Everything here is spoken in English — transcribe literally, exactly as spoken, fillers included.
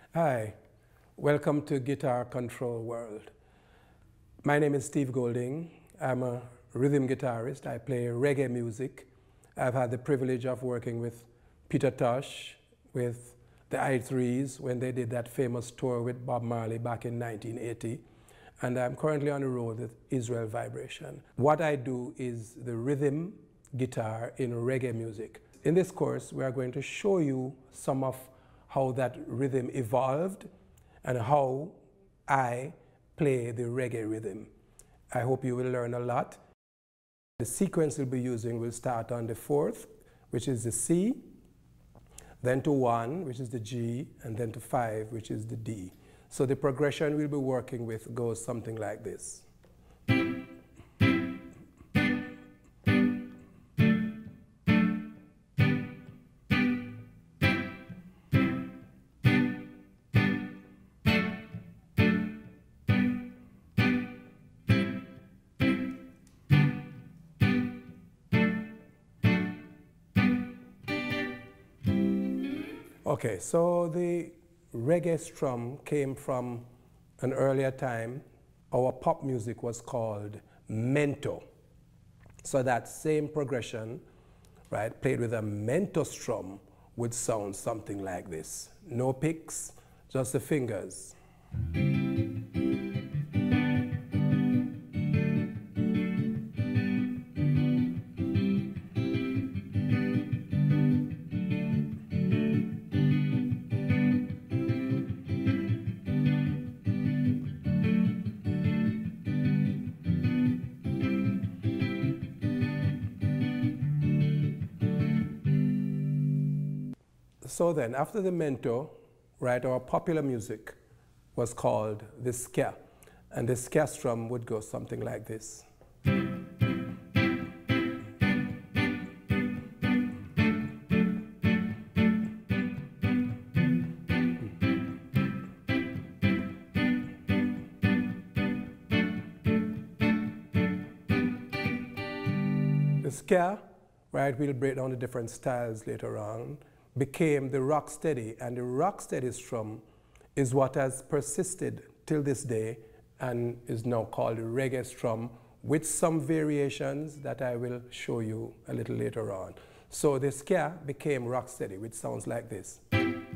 Hi, welcome to Guitar Control World. My name is Steve Golding. I'm a rhythm guitarist. I play reggae music. I've had the privilege of working with Peter Tosh, with the I threes when they did that famous tour with Bob Marley back in nineteen eighty. And I'm currently on the road with Israel Vibration. What I do is the rhythm guitar in reggae music. In this course, we are going to show you some of how that rhythm evolved and how I play the reggae rhythm. I hope you will learn a lot. The sequence we'll be using will start on the fourth, which is the C, then to one, which is the G, and then to five, which is the D. So the progression we'll be working with goes something like this. Okay, so the reggae strum came from an earlier time. Our pop music was called mento. So that same progression, right, played with a mento strum would sound something like this. No picks, just the fingers. So then, after the mento, right, our popular music was called the ska. And the ska strum would go something like this. The ska, right, we'll break down the different styles later on, became the rock steady, and the rock steady strum is what has persisted till this day and is now called the reggae strum, with some variations that I will show you a little later on. So the ska became rock steady, which sounds like this.